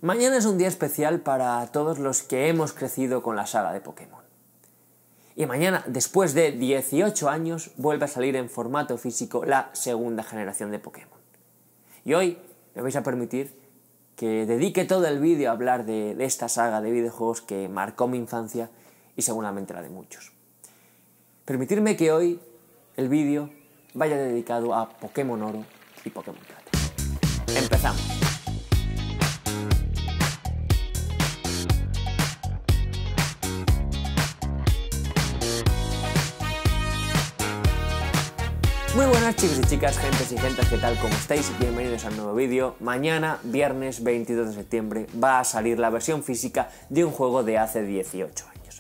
Mañana es un día especial para todos los que hemos crecido con la saga de Pokémon. Y mañana, después de 18 años, vuelve a salir en formato físico la segunda generación de Pokémon. Y hoy me vais a permitir que dedique todo el vídeo a hablar de esta saga de videojuegos que marcó mi infancia y seguramente la de muchos. Permitirme que hoy el vídeo vaya dedicado a Pokémon Oro y Pokémon Plata. ¡Empezamos! Muy buenas chicos y chicas, gentes y gentes, ¿qué tal? ¿Cómo estáis? Bienvenidos al nuevo vídeo. Mañana, viernes 22 de septiembre, va a salir la versión física de un juego de hace 18 años.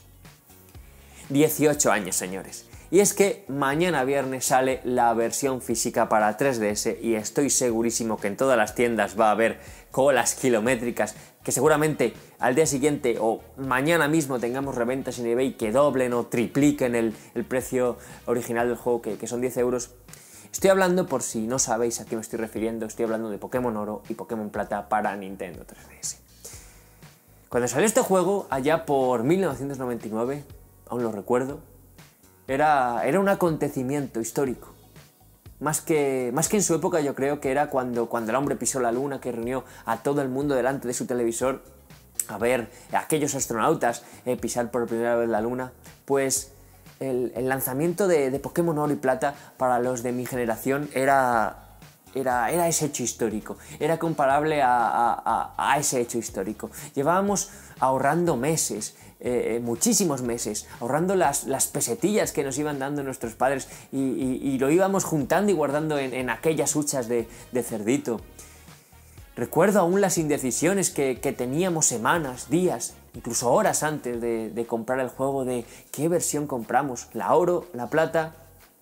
18 años, señores. Y es que mañana viernes sale la versión física para 3DS y estoy segurísimo que en todas las tiendas va a haber colas kilométricas, que seguramente al día siguiente o mañana mismo tengamos reventas en eBay que doblen o tripliquen el precio original del juego, que son 10 euros. Estoy hablando, por si no sabéis a qué me estoy refiriendo, estoy hablando de Pokémon Oro y Pokémon Plata para Nintendo 3DS. Cuando salió este juego, allá por 1999, aún lo recuerdo, era un acontecimiento histórico. Más que en su época, yo creo que era cuando el hombre pisó la luna, que reunió a todo el mundo delante de su televisor a ver a aquellos astronautas pisar por primera vez la luna. Pues el lanzamiento de Pokémon Oro y Plata para los de mi generación era ese hecho histórico, era comparable a ese hecho histórico. Llevábamos ahorrando meses, muchísimos meses, ahorrando las pesetillas que nos iban dando nuestros padres y lo íbamos juntando y guardando en aquellas huchas de cerdito. Recuerdo aún las indecisiones que teníamos semanas, días, incluso horas antes de comprar el juego, de qué versión compramos, la Oro, la Plata.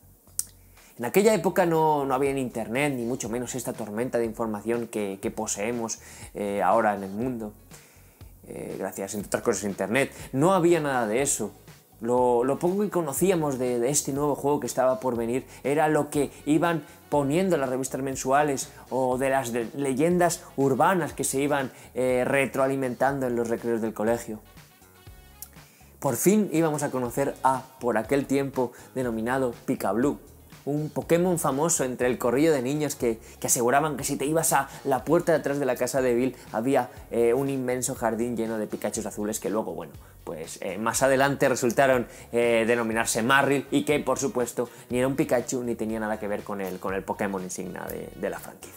En aquella época no había en internet, ni mucho menos esta tormenta de información que poseemos ahora en el mundo. Gracias, entre otras cosas, a internet. No había nada de eso. Lo poco que conocíamos de este nuevo juego que estaba por venir era lo que iban poniendo en las revistas mensuales o de las leyendas urbanas que se iban retroalimentando en los recreos del colegio. Por fin íbamos a conocer a, por aquel tiempo, denominado Picablu. Un Pokémon famoso entre el corrillo de niños que aseguraban que si te ibas a la puerta de atrás de la casa de Bill había un inmenso jardín lleno de Pikachus azules que luego, bueno, pues más adelante resultaron denominarse Marill y que, por supuesto, ni era un Pikachu ni tenía nada que ver con el Pokémon insignia de la franquicia.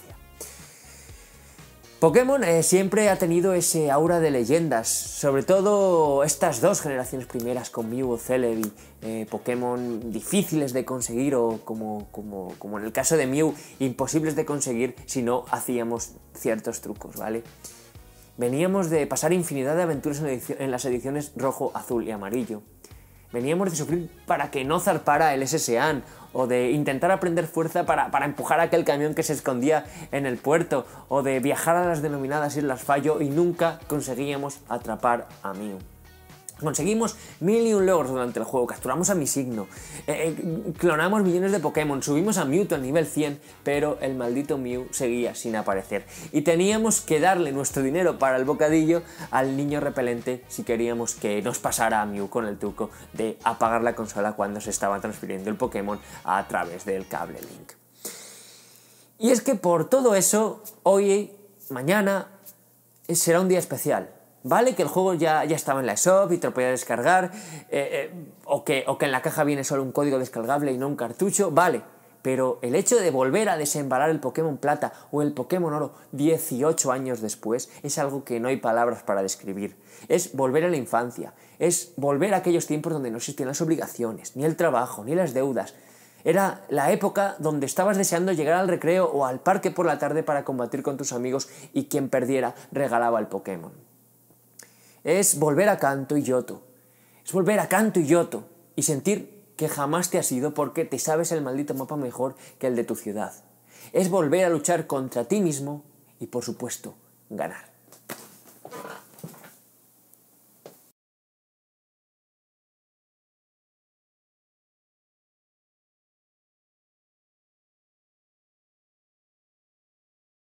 Pokémon siempre ha tenido ese aura de leyendas, sobre todo estas dos generaciones primeras con Mew o Celebi, Pokémon difíciles de conseguir o como en el caso de Mew, imposibles de conseguir si no hacíamos ciertos trucos, ¿vale? Veníamos de pasar infinidad de aventuras en las ediciones rojo, azul y amarillo. Veníamos de sufrir para que no zarpara el S.S.A.N. o de intentar aprender fuerza para empujar aquel camión que se escondía en el puerto, o de viajar a las denominadas Islas Fallo y nunca conseguíamos atrapar a Mew. Conseguimos 1001 logros durante el juego, capturamos a Misigno, clonamos millones de Pokémon, subimos a Mewtwo al nivel 100, pero el maldito Mew seguía sin aparecer. Y teníamos que darle nuestro dinero para el bocadillo al niño repelente si queríamos que nos pasara a Mew con el truco de apagar la consola cuando se estaba transfiriendo el Pokémon a través del cable Link. Y es que por todo eso, hoy, mañana, será un día especial. Vale que el juego ya estaba en la eShop y te lo podías descargar, o que en la caja viene solo un código descargable y no un cartucho, vale. Pero el hecho de volver a desembalar el Pokémon Plata o el Pokémon Oro 18 años después es algo que no hay palabras para describir. Es volver a la infancia, es volver a aquellos tiempos donde no existían las obligaciones, ni el trabajo, ni las deudas. Era la época donde estabas deseando llegar al recreo o al parque por la tarde para combatir con tus amigos y quien perdiera regalaba el Pokémon. Es volver a Kanto y Yoto. Es volver a Kanto y Yoto y sentir que jamás te has ido porque te sabes el maldito mapa mejor que el de tu ciudad. Es volver a luchar contra ti mismo y, por supuesto, ganar.